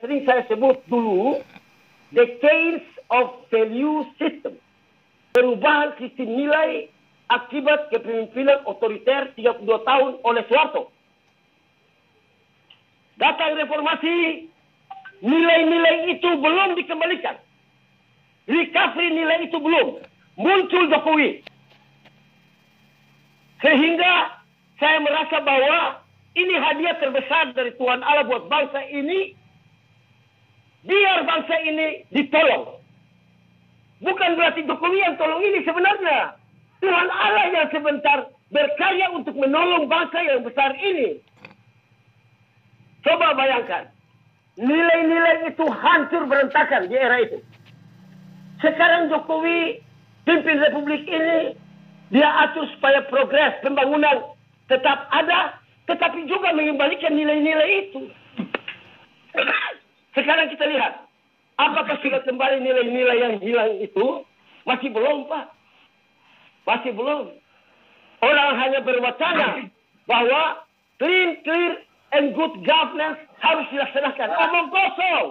sering saya sebut dulu, the change of value system. Perubahan sistem nilai akibat kepemimpinan otoriter 32 tahun oleh Soeharto. Datang reformasi, nilai-nilai itu belum dikembalikan. Recovery nilai itu belum. Muncul Jokowi. Sehingga saya merasa bahwa ini hadiah terbesar dari Tuhan Allah buat bangsa ini. Biar bangsa ini ditolong. Bukan berarti Jokowi yang tolong ini sebenarnya. Tuhan Allah yang sebentar berkarya untuk menolong bangsa yang besar ini. Coba bayangkan. Nilai-nilai itu hancur berantakan di era itu. Sekarang Jokowi pimpin Republik ini, dia atur supaya progres pembangunan tetap ada, tetapi juga mengembalikan nilai-nilai itu. Sekarang kita lihat, apakah sudah kembali nilai-nilai yang hilang itu? Masih belum, Pak. Masih belum. Orang hanya berwacana bahwa clean, clear, and good governance harus dilaksanakan. Omong kosong.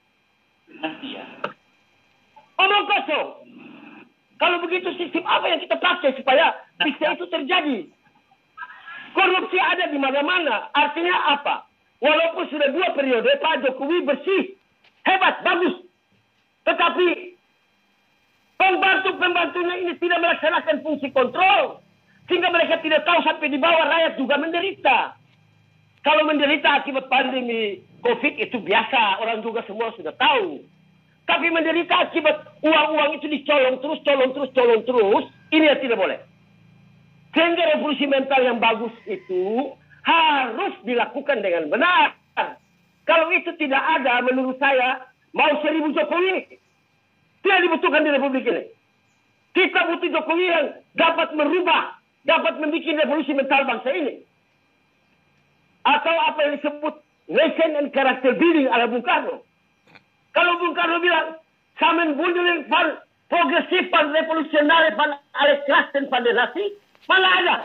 Omong kosong. Kalau begitu sistem apa yang kita pakai supaya bisa itu terjadi? Korupsi ada di mana-mana. Artinya apa? Walaupun sudah 2 periode, Pak Jokowi bersih. Hebat, bagus. Tetapi pembantu-pembantunya ini tidak melaksanakan fungsi kontrol. Sehingga mereka tidak tahu sampai di bawah rakyat juga menderita. Kalau menderita akibat pandemi COVID itu biasa. Orang juga semua sudah tahu. Tapi menderita akibat uang-uang itu dicolong terus. Ini yang tidak boleh. Sehingga revolusi mental yang bagus itu harus dilakukan dengan benar. Kalau itu tidak ada, menurut saya, mau 1000 Jokowi, tidak dibutuhkan di Republik ini. Kita butuh Jokowi yang dapat merubah, dapat membuat revolusi mental bangsa ini. Atau apa yang disebut nation and character building ala Bung Karno. Kalau Bung Karno bilang, sammenbundeln van progresif, van revolutionary, van alle klassen, van de nasi, mana ada?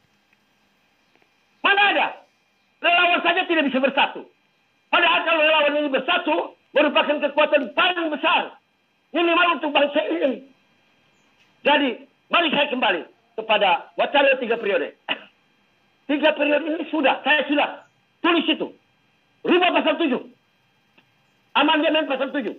Mana ada? Relawan saja tidak bisa bersatu. Padahal kalau relawan ini bersatu, merupakan kekuatan paling besar. Minimal untuk bangsa ini. Jadi, mari saya kembali kepada wacana 3 periode. 3 periode ini saya sudah tulis itu. Rubah pasal 7. Amandemen pasal 7.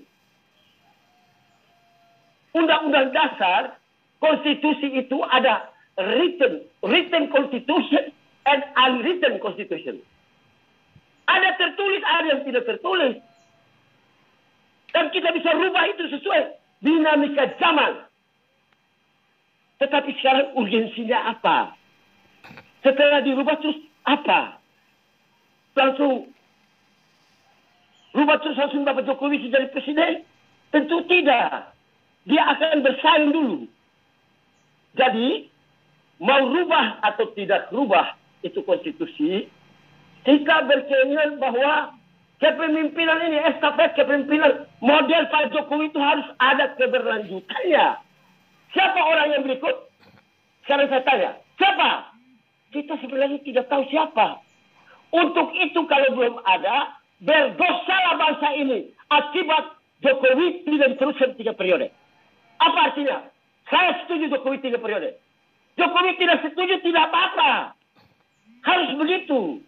Undang-undang dasar, konstitusi itu ada written constitution and unwritten constitution. Ada tertulis, ada yang tidak tertulis. Dan kita bisa rubah itu sesuai dinamika zaman. Tetapi sekarang urgensinya apa? Setelah dirubah terus apa? Langsung rubah terus langsung Bapak Jokowi jadi presiden? Tentu tidak. Dia akan bersaing dulu. Jadi, mau rubah atau tidak rubah itu konstitusi, kita berkeinginan bahwa kepemimpinan ini, estafet kepemimpinan model Pak Jokowi itu harus ada keberlanjutannya. Siapa orang yang berikut? Sekarang saya tanya, siapa? Kita sebenarnya tidak tahu siapa. Untuk itu kalau belum ada, berdosalah bangsa ini akibat Jokowi tidak diteruskan 3 periode. Apa artinya? Saya setuju Jokowi 3 periode. Jokowi tidak setuju, tidak apa-apa. Harus begitu.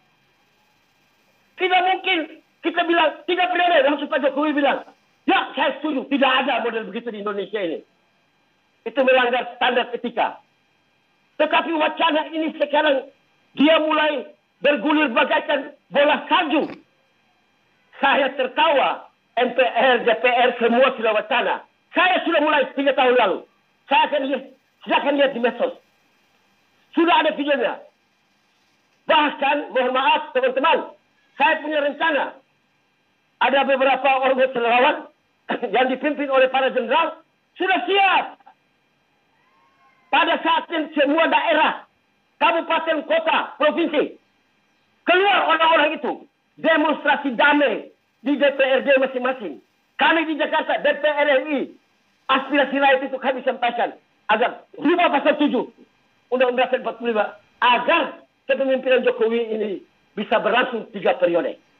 Tidak mungkin kita bilang 3 periode, langsung Pak Jokowi bilang, ya saya setuju, tidak ada model begitu di Indonesia ini. Itu melanggar standar etika. Tetapi wacana ini sekarang dia mulai bergulir bagaikan bola salju. Saya tertawa, MPR, DPR semua sudah wacana. Saya sudah mulai 3 tahun lalu. Saya akan lihat di medsos. Sudah ada videonya. Bahkan, mohon maaf teman-teman, saya punya rencana. Ada beberapa ormas relawan yang dipimpin oleh para jenderal sudah siap. Pada saat ini semua daerah, kabupaten, kota, provinsi, keluar orang-orang itu demonstrasi damai di DPRD masing-masing. Kami di Jakarta, DPR RI, aspirasi rakyat itu kami sampaikan agar rubah pasal 7 Undang-Undang 45 agar kepemimpinan Jokowi ini bisa berlangsung 3 periode.